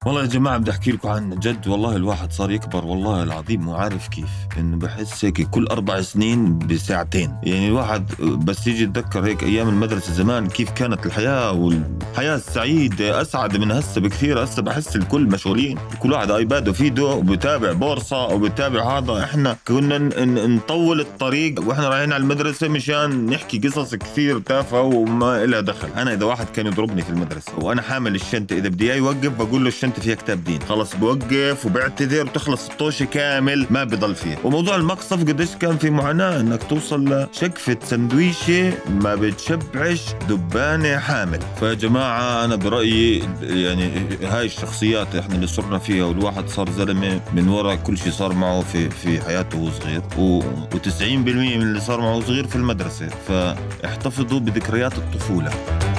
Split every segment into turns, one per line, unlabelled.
والله يا جماعة بدي أحكي لكم عن جد، والله الواحد صار يكبر والله العظيم مو عارف كيف، إنه بحس هيك كل 4 سنين بساعتين. يعني الواحد بس يجي يتذكر هيك أيام المدرسة زمان كيف كانت الحياة، والحياة السعيدة أسعد من هسه بكثير. هسه بحس الكل مشغولين، كل واحد آيباده في ايده وبتابع بورصة وبتابع هذا. إحنا كنا نطول الطريق وإحنا رايحين على المدرسة مشان نحكي قصص كثير تافهة وما إلها دخل. أنا إذا واحد كان يضربني في المدرسة وأنا حامل الشنطة، إذا بدي يوقف بقول له الشنطة فيها كتاب دين، خلص بوقف وبعتذر وتخلص الطوشة كامل ما بضل فيه. وموضوع المقصف قديش كان في معاناة انك توصل لشقفة سندويشة ما بتشبعش دبانة حامل. فيا جماعة انا برأيي يعني هاي الشخصيات احنا اللي صرنا فيها، والواحد صار زلمة من وراء كل شيء صار معه في حياته وهو صغير، و90% من اللي صار معه صغير في المدرسة. فاحتفظوا بذكريات الطفولة.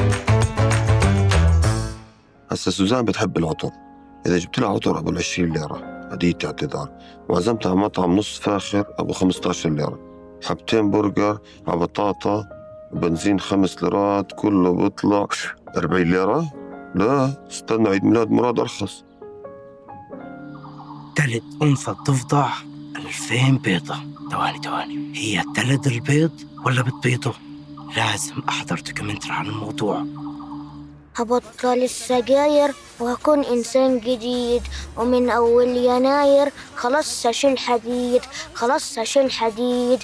هسا سوزان بتحب العطر، إذا جبت لها عطر أبو 20 ليرة هدية اعتذار، وعزمتها على مطعم نص فاخر أبو 15 ليرة، حبتين برجر على بطاطا بنزين 5 ليرات، كله بيطلع 40 ليرة. لا استنى، عيد ميلاد مراد أرخص.
تلد أنثى تفضع 2000 بيضة. ثواني، هي تلد البيض ولا بتبيضه؟ لازم أحضر دوكيومنتري عن الموضوع.
هبطل السجاير وهكون إنسان جديد، ومن أول يناير خلاص هشيل حديد، خلاص هشيل حديد.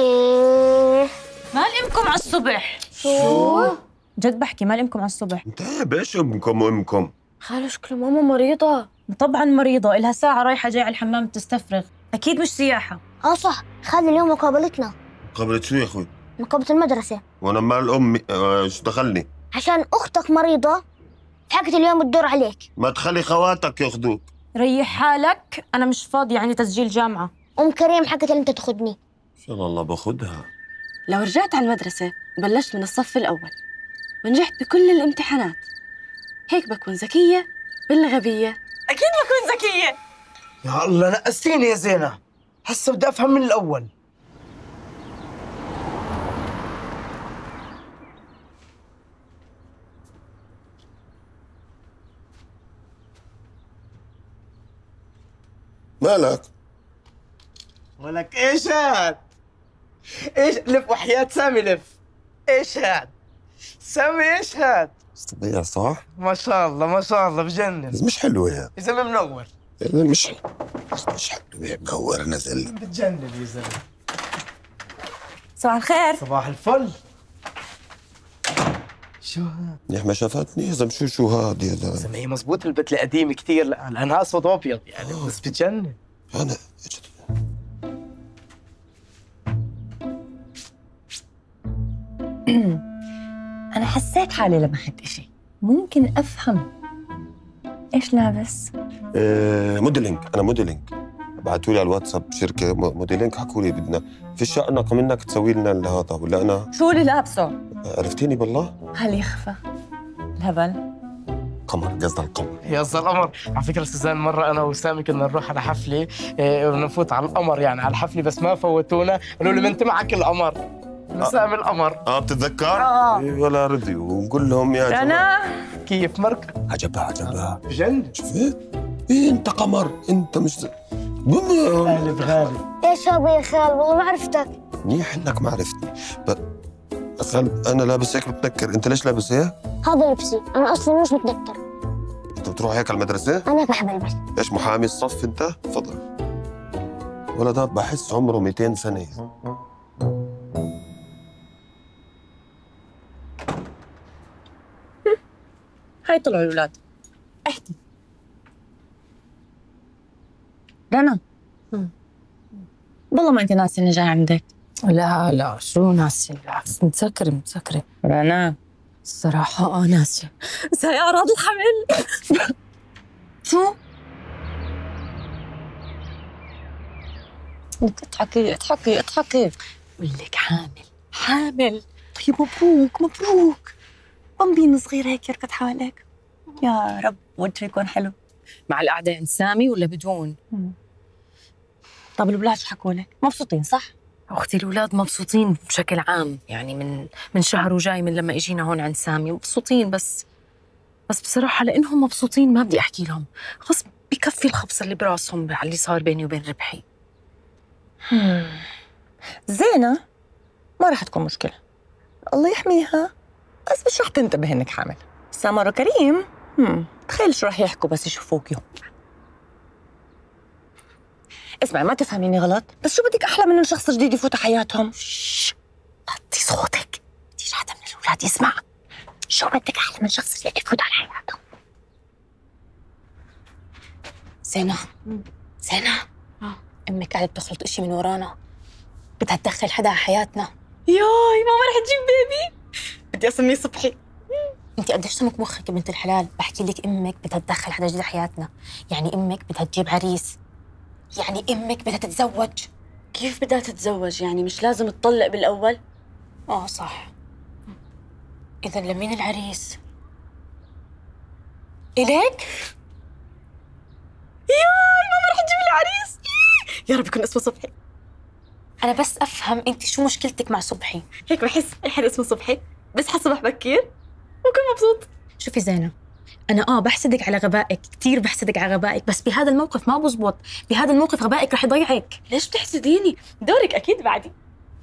مال امكم على الصبح؟
شو؟
جد بحكي مال امكم على الصبح؟
انت بايش امكم وامكم؟
خالو شكل ماما مريضة.
طبعا مريضة، إلها ساعة رايحة جاي على الحمام تستفرغ، أكيد مش سياحة.
صح، خالي اليوم مقابلتنا.
قبلت شو يا أخوي؟
مقابلة المدرسة.
وأنا مال أمي شو دخلني؟
عشان أختك مريضة حكت اليوم الدور عليك.
ما تخلي خواتك ياخذوك.
ريح حالك، أنا مش فاضي، يعني تسجيل جامعة.
أم كريم حكت إن أنت تاخدني.
إن شاء الله باخذها.
لو رجعت على المدرسة بلشت من الصف الأول ونجحت بكل الامتحانات، هيك بكون ذكية ولا غبية؟
أكيد بكون ذكية.
يا الله نقستيني يا زينة، هسه بدي أفهم من الأول.
مالك؟
ولك إيش هاد؟ إيش لف وحياة سامي لف. إيش هاد؟ سامي إيش هاد؟
طبيعي صح؟
ما شاء الله ما شاء الله بجنن.
بس مش حلوة يعني.
يا زلمة منور.
مش حلوة منور نزل.
بتجنن يا زلمة.
صباح الخير.
صباح الفل. شو هاد؟
يا ما شافتني يا زلمة. شو هاد يا زلمة؟
زلمة هي مزبوط البت القديم كثير، لأنها أسود وأبيض يعني، بس بتجنن.
أنا
أنا حسيت حالي لمحت إشي، ممكن أفهم إيش لابس؟
موديلينج. أنا موديلينج. بعثوا لي على الواتساب شركة موديلينج، حكوا لي بدنا في الشقنقة منك تسوي لنا هذا ولا أنا.
شو اللي لابسه؟
عرفتيني بالله؟
هل يخفى الهبل؟
قمر، قصدها القمر.
يا قصدها القمر. على فكرة سوزان، مرة أنا وسامي كنا نروح على حفلة ونفوت على القمر، يعني على الحفلة، بس ما فوتونا، قالوا لي ما أنت معك القمر. سامي القمر.
بتتذكر؟ ولا رضي، ونقول لهم يا جماعة
أنا
كيف مركب؟
عجبها.
بجنن.
شفت؟ أنت قمر، أنت مش
غالب.
إيش هذا يا خال؟ والله ما عرفتك.
منيح إنك ما عرفتني. خال أنا لابس هيك بتنكر، أنت ليش لابس هيك؟
هذا لبسي، أنا أصلا مش متذكر.
أنت بتروح هيك على المدرسة؟
أنا بحب ألبس.
إيش محامي الصف أنت؟ تفضل. ولد هذا بحس عمره 200 سنة.
هاي طلعوا الأولاد. احكي رنا. والله ما أنت ناسي إني جاي عندك.
لا شو ناسي، بالعكس متذكرة.
رنا
الصراحة ناسية.
بس هاي أعراض الحمل.
شو؟
اضحكي.
بقول لك حامل. طيب مبروك.
بامبين صغير هيك يركض حواليك. يا رب وجهه يكون حلو.
مع القعدة عند سامي ولا بدون؟
طب الولاد شو حكوا لك؟ مبسوطين صح؟
أختي الأولاد مبسوطين بشكل عام، يعني من شهر وجاي من لما إجينا هون عند سامي مبسوطين، بس بس بصراحة لأنهم مبسوطين ما بدي أحكي لهم، خلص بكفي الخبص اللي براسهم على اللي صار بيني وبين ربحي.
زينة ما رح تكون مشكلة، الله يحميها، بس مش رح تنتبه إنك حامل. سمر وكريم تخيل شو رح يحكوا بس يشوفوك يوم. اسمعي ما تفهميني غلط، بس شو بدك أحلى من إنه شخص جديد يفوت حياتهم؟
وطي صوتك، بديش حدا من الأولاد يسمع.
شو بدك أحلى من شخص جديد يفوت على حياتهم؟
زينة أمك قاعدة بتخلط إشي من ورانا، بدها تدخل حدا على حياتنا.
ياي ماما رح تجيب بيبي، بدي أسميه صبحي.
انت قديش سمك مخك يا بنت الحلال؟ بحكي لك امك بدها تدخل حدا جديد حياتنا، يعني امك بدها تجيب عريس، يعني امك بدها تتزوج.
كيف بدها تتزوج يعني؟ مش لازم تطلق بالأول؟
صح. اذا لمين العريس؟ إليك؟
ياي ماما رح تجيب العريس. يا رب يكون اسمه صبحي.
انا بس افهم انت شو مشكلتك مع صبحي؟
هيك بحس اي حدا اسمه صبحي بصحى الصبح بكير وكون مبسوط.
شوفي زينة، أنا بحسدك على غبائك، كتير بحسدك على غبائك، بس بهذا الموقف ما بزبط، بهذا الموقف غبائك رح يضيعك.
ليش بتحسديني؟ دورك أكيد بعدي.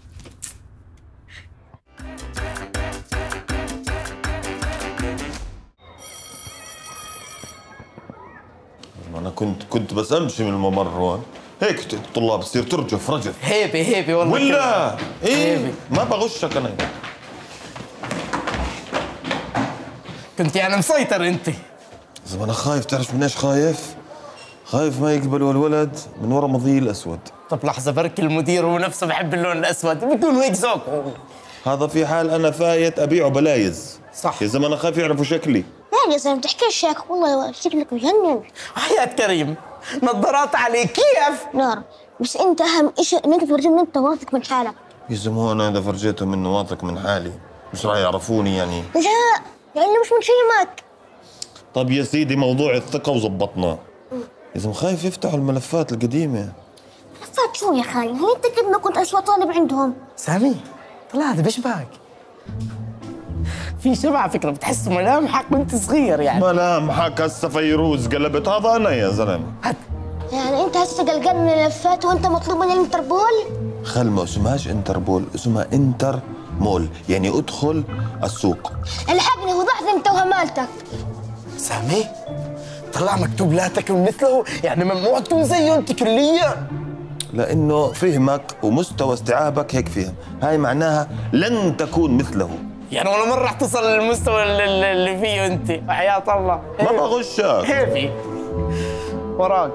أنا كنت بس أمشي من الممر هون، هيك الطلاب تصير ترجف رجف.
هيبي والله
ولا إيه
هيبي.
ما بغشك أنا.
كنت يعني مسيطر انت.
إذا أنا خايف، تعرف من إيش خايف؟ خايف ما يقبلوا الولد من ورا مضي الأسود.
طب لحظة، بركي المدير هو نفسه بحب اللون الأسود، بيكون هيك ذوق.
هذا في حال أنا فايت أبيعه بلايز.
صح.
يا زلمة أنا خايف يعرفوا شكلي.
لا يا زلمة تحكيش شيك، والله شكلك مجنن.
حياة كريم، نظارات عليك كيف؟
نار، بس انت اهم شيء انك تفرجيهم ان انت واثق من حالك.
يا زلمة أنا إذا فرجيتهم إنه واثق من حالي مش راح يعرفوني يعني.
لا يعني مش من فيلمك.
طب يا سيدي موضوع الثقة وزبطنا. يا زلمة خايف يفتحوا الملفات القديمة.
ملفات شو يا خاي؟ هل انت كنت ما كنت اسوأ طالب عندهم؟
سامي طلع هذا بيشبهك. في شبه على فكرة، بتحس ملامحك وانت صغير يعني.
ملامحك هسه فيروز قلبت، هذا أنا يا زلمة.
يعني انت هسه قلقان من الملفات وانت مطلوب من الانتربول؟
خل ما اسمهاش انتربول، اسمها انتر مول، يعني ادخل السوق.
الحقني وضحني انت وهمالتك.
سامي طلع مكتوب لا تكن مثله، يعني ممنوع تكون زيه انت كليا.
لأنه فهمك ومستوى استيعابك هيك فهم، هاي معناها لن تكون مثله.
يعني ولا مرة رح تصل للمستوى اللي فيه انت، وحياة الله.
ما بغشك.
هيفي وراك.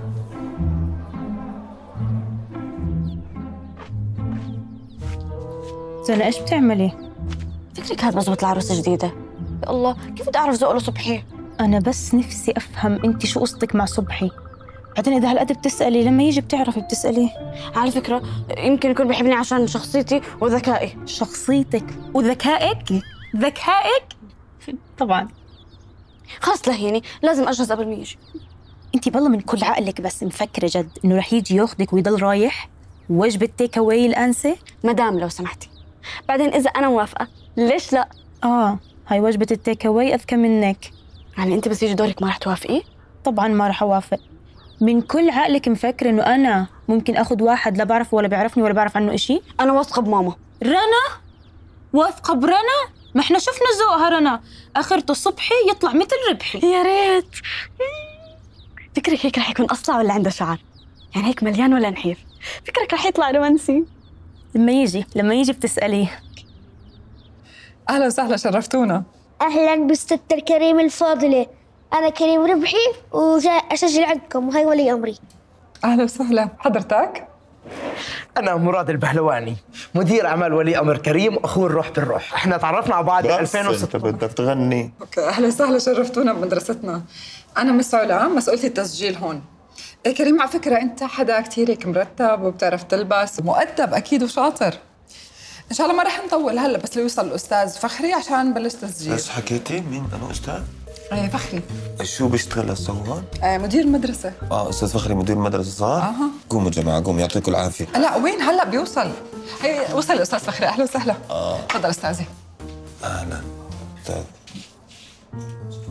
زينة ايش بتعملي؟
فكرك هاد بزبط لعروسة جديدة. يا الله كيف بدي أعرف ذوق لصبحي؟
أنا بس نفسي أفهم أنت شو قصتك مع صبحي، بعدين إذا هالقد بتسألي لما يجي بتعرفي بتسأليه.
على فكرة يمكن يكون بيحبني عشان شخصيتي وذكائي.
شخصيتك وذكائك؟ ذكائك؟ طبعا.
خلاص لهيني، لازم أجهز قبل ما يجي.
أنت بالله من كل عقلك بس مفكرة جد إنه رح يجي ياخذك ويضل رايح؟ وجبة تيك أواي الأنسة؟
مدام لو سمحتي، بعدين إذا أنا موافقة ليش لا؟
هاي وجبة التيك أواي أذكى منك.
يعني أنت بس يجي دورك ما رح توافقي؟
طبعا ما رح أوافق. من كل عقلك مفكرة إنه أنا ممكن أخذ واحد لا بعرفه ولا بيعرفني ولا بعرف عنه إشي؟
أنا واثقة بماما.
رنا؟ واثقة برنا؟ ما إحنا شفنا ذوقها رنا، آخرته صبحي يطلع مثل ربحي.
يا ريت. فكرك هيك رح يكون أصلع ولا عنده شعر؟ يعني هيك مليان ولا نحيف؟ فكرك رح يطلع رومانسي؟
لما يجي بتسأليه.
أهلا وسهلا، شرفتونا.
اهلا بالست الكريم الفاضلة، انا كريم ربحي وجاي اسجل عندكم وهي ولي امري.
أهلا وسهلا، حضرتك؟
أنا مراد البهلواني، مدير أعمال ولي أمر كريم وأخوه الروح بالروح. إحنا تعرفنا على بعض 2006.
أنت بدك تغني.
أوكي، أهلا وسهلا، شرفتونا بمدرستنا. أنا مس علا، مسؤولتي التسجيل هون. إيه كريم، على فكرة أنت حدا كتير هيك مرتب وبتعرف تلبس ومؤدب أكيد وشاطر. إن شاء الله ما رح نطول هلا بس ليوصل الأستاذ فخري عشان نبلش تسجيل.
بس حكيتي مين أنا أستاذ؟
إيه فخري.
شو بيشتغل هسه هون؟
مدير المدرسة.
أستاذ فخري مدير المدرسة صار؟ قوموا جماعة قوموا، يعطيكم العافية.
لا وين هلا بيوصل؟ هي وصل الأستاذ فخري، أهلا وسهلا. تفضل أستاذي.
أهلا أستاذ.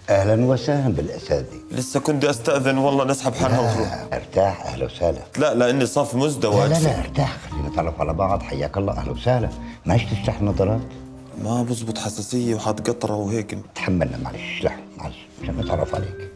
اهلا وسهلا بالاساتذه.
لسه كنت استاذن والله نسحب حالنا ونروح.
ارتاح، اهلا وسهلا.
لا لاني صافي مزدوج.
لا ارتاح، خلينا نتعرف على بعض. حياك الله، اهلا وسهلا. ماش تشرح نظرات؟
ما بزبط، حساسيه وحاط قطره وهيك.
تحملنا، معلش. لا معلش عشان نتعرف عليك.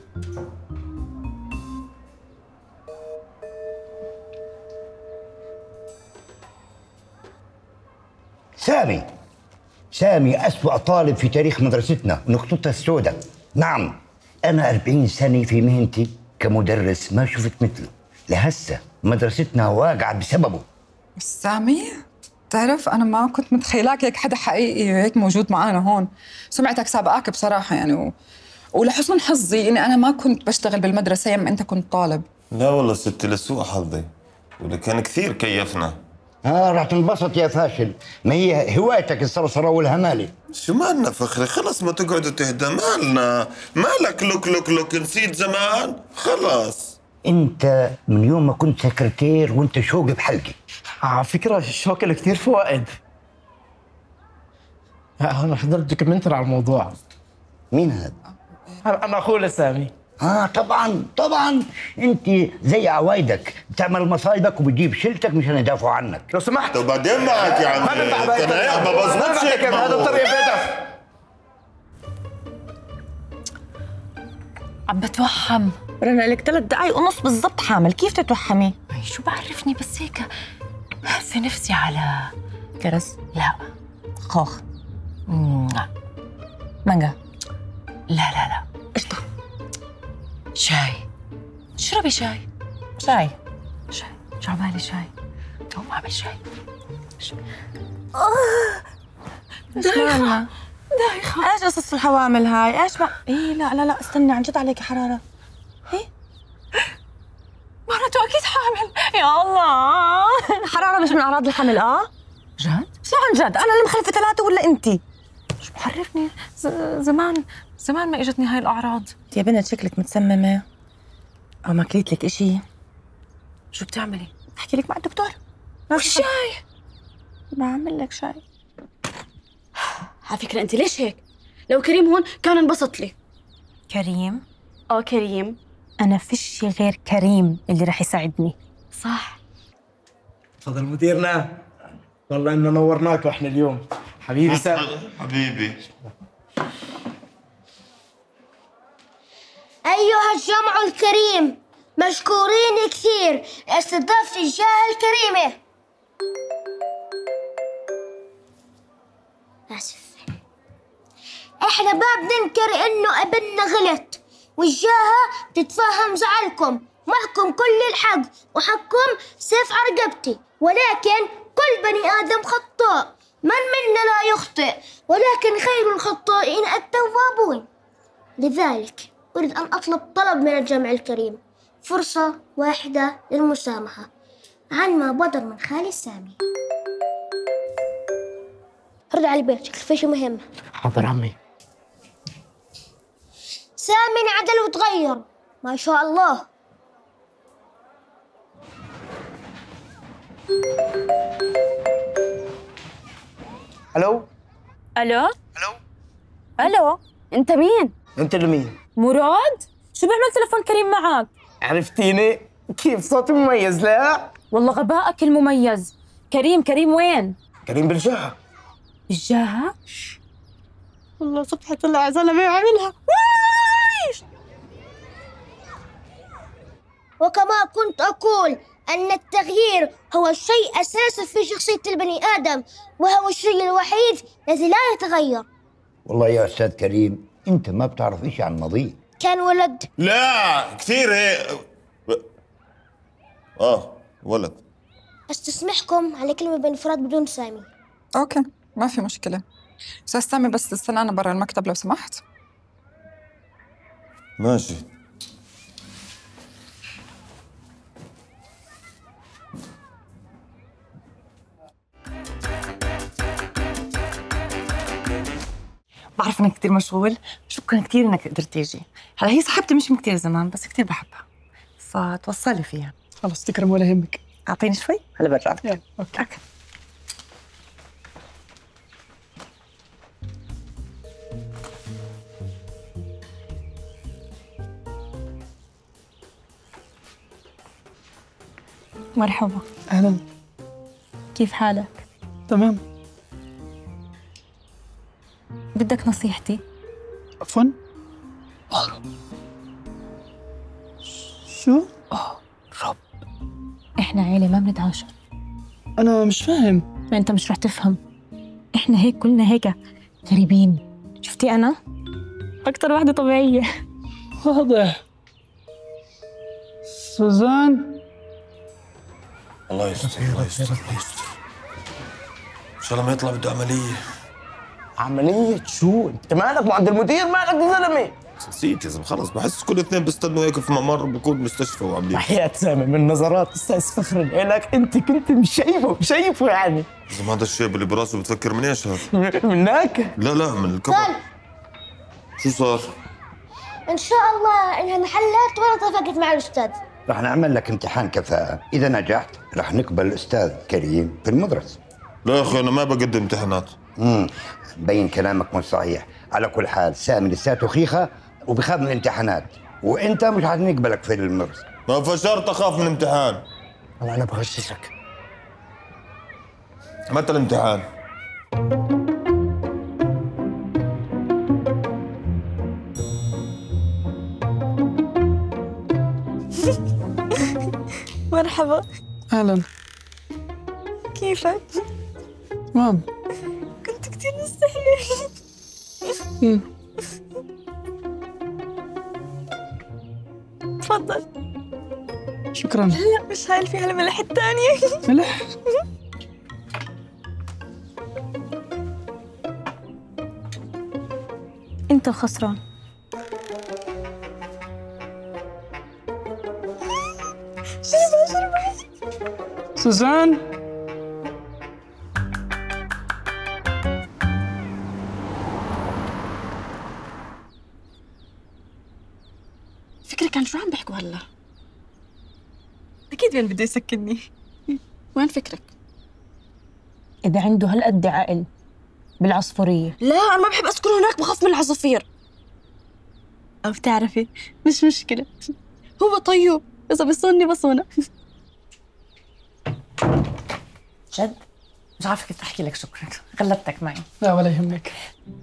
سامي أسوأ طالب في تاريخ مدرستنا، نقطتها السوداء. نعم، أنا 40 سنة في مهنتي كمدرس ما شفت مثله، لهسه مدرستنا واقعة بسببه.
سامي، تعرف أنا ما كنت متخيلاك هيك حدا حقيقي هيك موجود معنا هون. سمعتك سابقاك بصراحة يعني ولحسن حظي إني أنا ما كنت بشتغل بالمدرسة يوم أنت كنت طالب.
لا والله ستي لسوء حظي، ولكن كثير كيفنا.
راح تنبسط يا فاشل، ما هي هوايتك الصرصرة والهمالة.
شو مالنا فخري؟ خلص ما تقعدوا تهدى، مالنا مالك لوك نسيت زمان؟ خلاص.
انت من يوم ما كنت سكرتير وانت شوق بحلقي.
على فكرة الشوك له كثير فوائد. أنا حضرت دوكيومنتري على الموضوع.
مين هذا؟
أنا أخوه لسامي.
طبعا انت زي عوايدك بتعمل مصايبك وبتجيب شيلتك مشان يدافعوا عنك.
لو سمحت.
وبعدين معك يا عمي. ما بظبطش هيك.
هذا طريقة بيتك.
عم بتوحم. رنا لك 3 دقايق ونص بالضبط حامل، كيف تتوحمي؟
شو بعرفني بس هيك في نفسي على
كرز؟
لا
خوخ؟
مانجا. لا
قشطة.
شاي. اشربي شاي.
شاي.
شو عمالي شاي؟ تو اعمل شاي.
دايخة. ايش قصص الحوامل هاي؟ ايش ايه لا استني، عن جد عليكي حرارة. ايه
معناته اكيد حامل. يا الله.
حرارة مش من اعراض الحمل؟
جد؟
شو عن جد؟ انا اللي مخلفة 3 ولا انتي؟
شو بعرفني؟ زمان ما اجتني هاي الاعراض.
يا بنت شكلك متسممة او ما كليت لك اشي.
شو بتعملي؟
احكي لك مع الدكتور.
شاي.
بعمل لك شاي.
على فكرة أنت ليش هيك؟ لو كريم هون كان انبسط لي.
كريم؟
كريم.
أنا فيش غير كريم اللي رح يساعدني.
صح.
تفضل مديرنا، والله إنه نورناك وإحنا اليوم. حبيبي سامي.
حبيبي.
أيها الجمع الكريم، مشكورين كثير استضافة الجهة الكريمة. آسف. إحنا ما بننكر إنه ابننا غلط، والجهة بتتفهم زعلكم، معكم كل الحق وحقكم سيف على رقبتي، ولكن كل بني آدم خطاء، من منا لا يخطئ، ولكن خير الخطائين التوابون. لذلك أريد أن أطلب طلب من الجمع الكريم، فرصة واحدة للمسامحة عن ما بدر من خالي سامي. رد على البيت، شكل في شي مهم.
حاضر عمي.
سامي انعدل وتغير ما شاء الله.
الو.
أنت مين؟
انت اللي مين؟
مراد؟ شو بيعمل تلفون كريم معك؟
عرفتيني؟ كيف صوتي مميز؟ لا
والله غبائك المميز. كريم وين؟
كريم بالجهة.
بالجاهة؟ والله صبحة طلع زلمة يعملها.
وكما كنت أقول أن التغيير هو الشيء أساسي في شخصية البني آدم، وهو الشيء الوحيد الذي لا يتغير.
والله يا أستاذ كريم أنت ما بتعرف إشي عن ماضيه.
كان ولد.
لا كثير هيك. ولد.
استسمحكم على كلمة بانفراد بدون سامي.
اوكي ما في مشكلة. استاذ سامي بس استنانا برا المكتب لو سمحت.
ماشي.
بعرف انك كثير مشغول، شكرا كثير انك قدرت تيجي. هلا هي صاحبتي مش من كثير زمان بس كثير بحبها، فتوصلي فيها.
خلص تكرم ولا يهمك.
اعطيني شوي هلا برجع لك.
يلا اوكي.
مرحبا.
أهلا.
كيف حالك؟
تمام.
بدك نصيحتي؟
عفوا؟ شو؟
رب، احنا عيلة ما بنتعاشر.
أنا مش فاهم.
ما انت مش رح تفهم. احنا هيك كلنا هيك غريبين. شفتي انا؟ اكتر واحدة طبيعية.
واضح. سوزان.
الله يستر الله يستر الله يستر. ان شاء الله ما يطلع بده عملية.
عملية شو؟ انت مالك مع عند المدير؟ مالك يا زلمة؟
نسيت يا زلمة خلص، بحس كل اثنين بيستنوا هيك في ممر بكون مستشفى وعاملين.
حياة سامي من نظرات استاذ فخر لك، انت كنت مش شايفه يعني.
زلمة هذا الشيب اللي براسه بتفكر من ايش هذا؟
منك؟
لا من الكبر. شو صار؟
ان شاء الله انها محلات ولا اتفقت مع الاستاذ.
رح نعمل لك امتحان كفاءة، إذا نجحت رح نقبل الأستاذ كريم في المدرسة.
لا يا أخي أنا ما بقدم امتحانات.
بين كلامك مش صحيح. على كل حال سامي لساته خيخة وبخاف من الامتحانات، وأنت مش حنقبلك في المدرسة.
ما فشرت أخاف من الامتحان.
والله أنا بغششك.
متى الامتحان؟
مرحبا.
أهلا.
كيفك؟
تمام.
كنت كتير مستحية. تفضل.
شكرا.
لا مش هاي فيها الملح الثانية.
ملح؟
انت الخسران.
شربها.
سوزان.
فكرك عن شو عم بيحكوا هلا؟
أكيد وين بده يسكنني.
وين فكرك؟
إذا عنده هالقد عقل بالعصفورية.
لا أنا ما بحب أسكن هناك، بخاف من العصافير.
أو بتعرفي مش مشكلة، هو طيب، إذا بصوني بصونه.
جد؟ مش عارفة كيف أحكي لك شكرا، غلبتك معي.
لا ولا يهمك.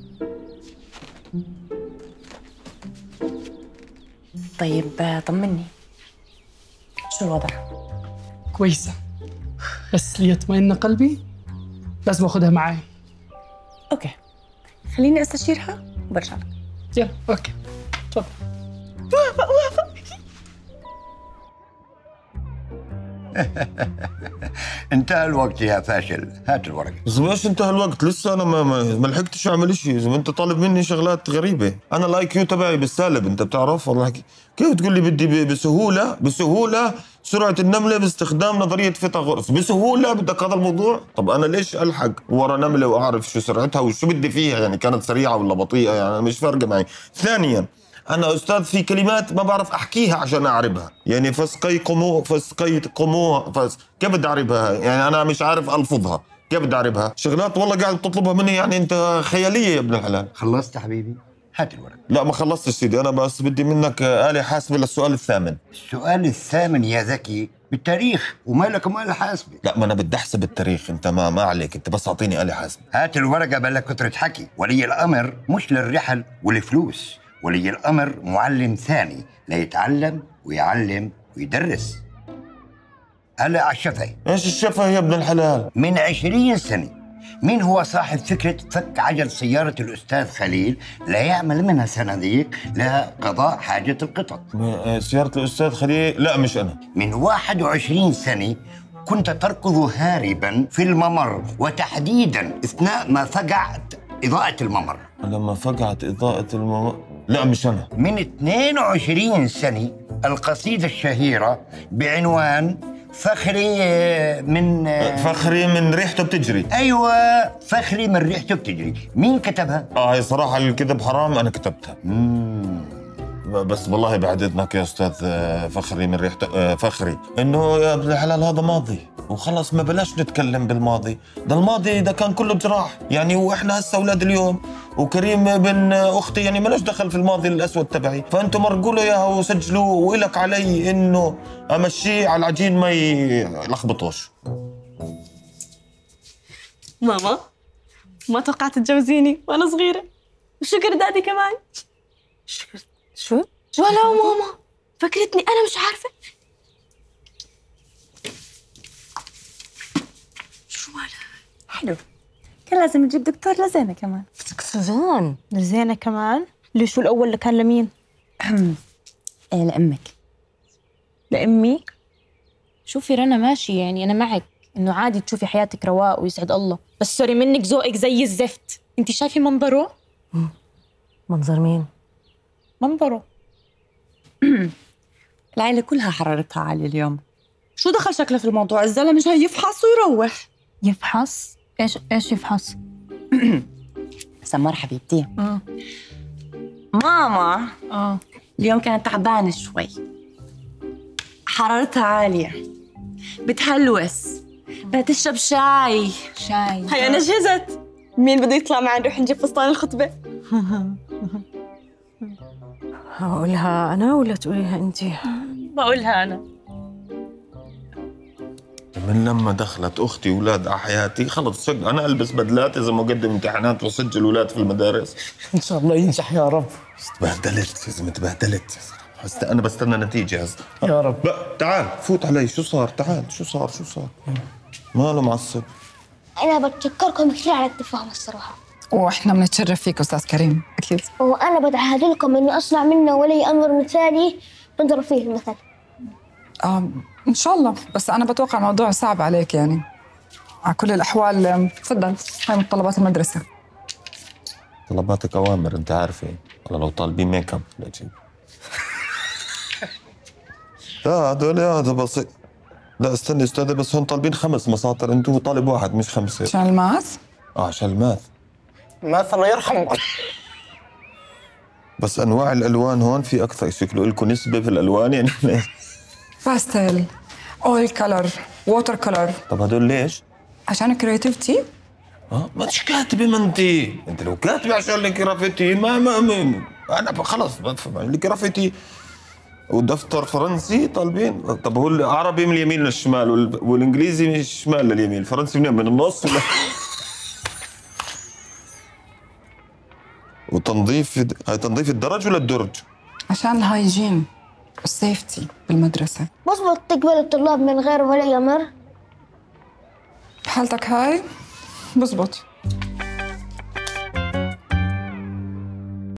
طيب طمني، شو الوضع؟
كويسة، بس ليطمئن قلبي لازم أخذها معي.
أوكي، خليني أستشيرها وبرجع لك.
يلا أوكي تفضل.
وافق.
انتهى الوقت يا فاشل، هات الورقة.
زلمة ايش انتهى الوقت؟ لسه انا ما لحقتش اعمل شيء، زلمة انت طالب مني شغلات غريبة، انا الاي كيو تبعي بالسالب، انت بتعرف والله. كيف تقول لي بدي بسهولة سرعة النملة باستخدام نظرية فيثاغورس، بسهولة بدك هذا الموضوع؟ طب انا ليش الحق ورا نملة واعرف شو سرعتها وشو بدي فيها، يعني كانت سريعة ولا بطيئة، يعني مش فارقة معي. ثانيا أنا أستاذ في كلمات ما بعرف أحكيها عشان أعربها، يعني فسقي قمو كيف بدي أعربها؟ يعني أنا مش عارف ألفظها، كيف بدي أعربها؟ شغلات والله قاعد تطلبها مني، يعني أنت خيالية يا ابن الحلال.
خلصت حبيبي؟ هات الورقة.
لا ما خلصتش سيدي، أنا بس بدي منك آلة حاسبة للسؤال الثامن.
السؤال الثامن يا ذكي بالتاريخ، ومالك ومال حاسبة.
لا ما أنا بدي أحسب التاريخ، أنت ما عليك، أنت بس أعطيني آلة حاسبة.
هات الورقة بلا كثرة حكي. ولي الأمر مش للرحل والفلوس، ولي الأمر معلم ثاني ليتعلم ويعلم ويدرس. هلا على الشفهي.
ايش الشفهي يا ابن الحلال؟
من 20 سنة مين هو صاحب فكرة فك عجل سيارة الأستاذ خليل ليعمل منها صناديق لقضاء حاجة القطط؟
سيارة الأستاذ خليل؟ لا مش أنا.
من 21 سنة كنت تركض هاربا في الممر، وتحديدا أثناء ما فقعت إضاءة الممر.
لما فقعت إضاءة الممر؟ لا مش أنا.
من 22 سنة القصيدة الشهيرة بعنوان فخري من
ريحته بتجري.
أيوة، فخري من ريحته بتجري، مين كتبها؟
هي صراحة الكذب حرام، أنا كتبتها. بس والله بعد اذنك يا استاذ فخري من ريحه فخري، انه يا ابن الحلال هذا ماضي وخلص، ما بلاش نتكلم بالماضي. ده الماضي ده كان كله جراح يعني، واحنا هسه اولاد اليوم، وكريم بن اختي يعني مالوش دخل في الماضي الاسود تبعي، فانتم مرقوا له اياها وسجلوه، والك علي انه امشيه على العجين ما يلخبطوش.
ماما ما توقعت تتجوزيني وانا صغيره، وشكر دادي كمان.
شو؟
ولا ماما فكرتني انا مش عارفه. شو مالها؟
حلو، كان لازم نجيب دكتور لزينة كمان.
سوزان
لزينة كمان؟ ليش؟ شو الأول اللي كان لمين؟
لأمك.
لأمي؟
شوفي رنا ماشي، يعني أنا معك إنه عادي تشوفي حياتك رواق ويسعد الله، بس سوري منك ذوقك زي الزفت. أنت شايفة منظره؟
منظر مين؟
منظره.
العيلة كلها حرارتها عالية اليوم. شو دخل شكله في الموضوع؟ الزلمة جاي يفحص ويروح.
يفحص؟ إيش يفحص؟
سمار حبيبتي. ماما اليوم كانت تعبانة شوي، حرارتها عالية، بتهلوس، بدها تشرب شاي.
هيا أنا جهزت. مين بده يطلع معي نروح نجيب فستان الخطبة؟
أقولها أنا ولا تقوليها أنت؟
بقولها أنا.
من لما دخلت اختي اولاد على حياتي خلص انا البس بدلات اذا مقدم امتحانات وسجل اولاد في المدارس.
ان شاء الله ينجح يا رب.
تبهدلت يا زلمه، تبهدلت. انا بستنى نتيجه هسه
يا رب.
تعال فوت علي، شو صار؟ تعال شو صار؟ ماله معصب؟
أنا بتشكركم كثير على التفاهم الصراحة،
واحنا بنتشرف فيك استاذ كريم اكيد.
وأنا بتعهد لكم إني أصنع منه ولي أمر مثالي نضرب فيه المثل.
ان شاء الله، بس انا بتوقع الموضوع صعب عليك يعني. على كل الاحوال تفضل، هاي متطلبات المدرسه.
طلباتك اوامر انت عارفه، والله لو طالبين ميك اب لا تجيب. لا هذا بسيط. لا استني استاذه، بس هون طالبين 5 مساطر، انتوا طالب واحد مش 5.
عشان الماث؟
عشان الماث.
الماث الله يرحمه.
بس انواع الالوان هون في اكثر، شكله لكم نسبه في الالوان يعني.
باستيل، اويل كلر، ووتر كلر.
طب هدول ليش؟
عشان كرياتيفيتي.
مش كاتبه ما انت لو كاتبه عشان الكرافيتي ما انا خلص بفهم الكرافيتي. ودفتر فرنسي طالبين. طب هو العربي من اليمين للشمال والانجليزي من الشمال لليمين، الفرنسي من النص ولا؟ وتنظيف، هاي تنظيف الدرج ولا الدرج؟
عشان الهايجين والسيفتي بالمدرسه.
بظبط تقبل الطلاب من غير ولي أمر؟
بحالتك هاي بزبط.